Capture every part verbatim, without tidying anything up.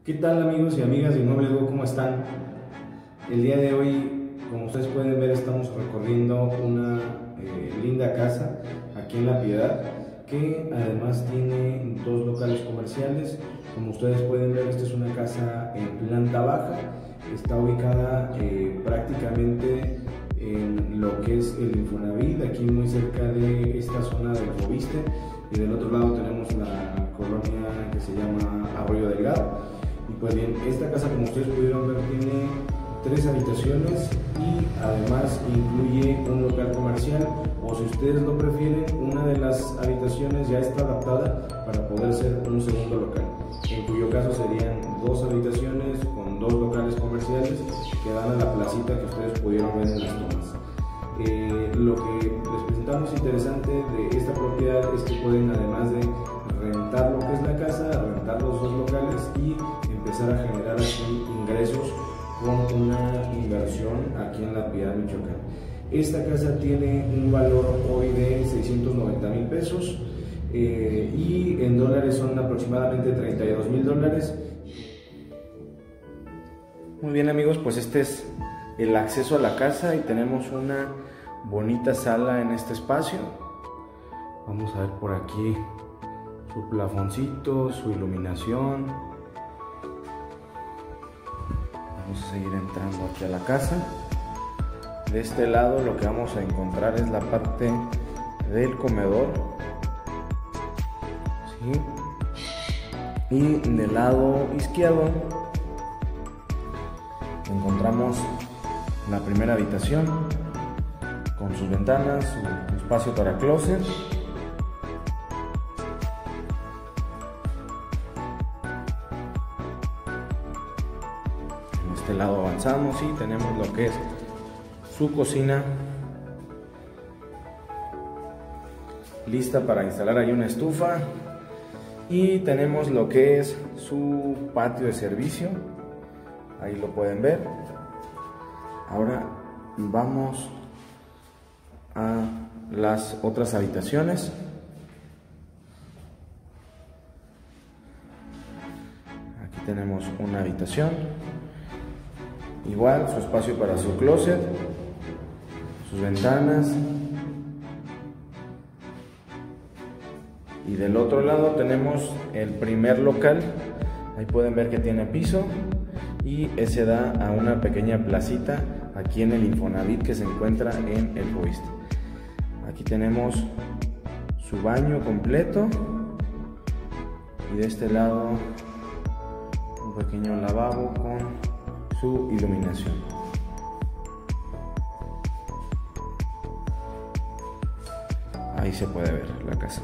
¿Qué tal, amigos y amigas de Inmuebles Go? ¿Cómo están? El día de hoy, como ustedes pueden ver, estamos recorriendo una eh, linda casa aquí en La Piedad, que además tiene dos locales comerciales. Como ustedes pueden ver, esta es una casa en planta baja, está ubicada eh, prácticamente en lo que es el Infonavit, aquí muy cerca de esta zona del Fobiste, y del otro lado tenemos la colonia que se llama Arroyo Delgado. Y pues bien, esta casa, como ustedes pudieron ver, tiene tres habitaciones y además incluye un local comercial, o si ustedes lo prefieren, una de las habitaciones ya está adaptada para poder ser un segundo local, en cuyo caso serían dos habitaciones con dos locales comerciales que dan a la placita que ustedes pudieron ver en las tomas. Eh, lo que les presentamos interesante de esta propiedad es que pueden, además de rentar lo que es la casa, rentar los dos locales y empezar a generar aquí ingresos con una inversión aquí en La Piedad, Michoacán. Esta casa tiene un valor hoy de seiscientos noventa mil pesos eh, y en dólares son aproximadamente treinta y dos mil dólares. Muy bien, amigos, pues este es el acceso a la casa y tenemos una bonita sala en este espacio. Vamos a ver por aquí su plafoncito, su iluminación. Vamos a seguir entrando aquí a la casa. De este lado lo que vamos a encontrar es la parte del comedor, ¿sí? Y del lado izquierdo encontramos la primera habitación con sus ventanas, su espacio para closet. En este lado avanzamos y tenemos lo que es su cocina lista para instalar ahí una estufa, y tenemos lo que es su patio de servicio, ahí lo pueden ver. Ahora vamos a las otras habitaciones. Aquí tenemos una habitación, igual su espacio para su closet, sus ventanas, y del otro lado tenemos el primer local. Ahí pueden ver que tiene piso y ese da a una pequeña placita aquí en el Infonavit que se encuentra en el Fobiste. Aquí tenemos su baño completo y de este lado un pequeño lavabo con su iluminación. Ahí se puede ver la casa.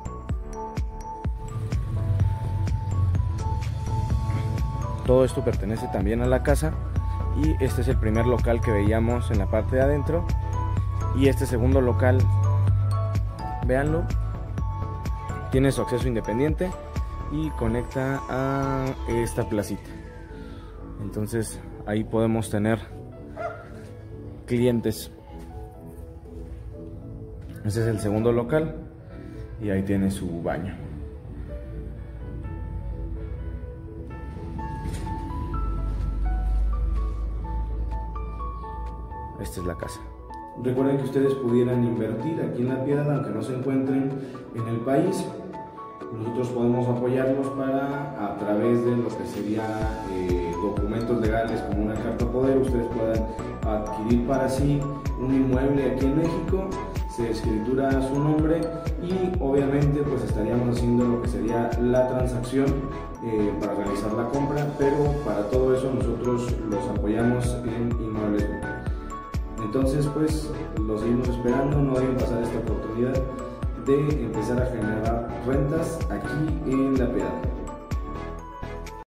Todo esto pertenece también a la casa, y este es el primer local que veíamos en la parte de adentro, y este segundo local, véanlo, tiene su acceso independiente y conecta a esta placita. Entonces ahí podemos tener clientes. Este es el segundo local y ahí tiene su baño. Esta es la casa. Recuerden que ustedes pudieran invertir aquí en La Piedad, aunque no se encuentren en el país. Nosotros podemos apoyarlos para, a través de lo que sería eh, documentos legales como una carta poder, ustedes puedan adquirir para sí un inmueble aquí en México, se escritura a su nombre y obviamente pues estaríamos haciendo lo que sería la transacción eh, para realizar la compra, pero para todo eso nosotros los apoyamos en Inmuebles Go. Entonces pues los seguimos esperando, no deben pasar esta oportunidad de empezar a generar rentas aquí en La Piedad.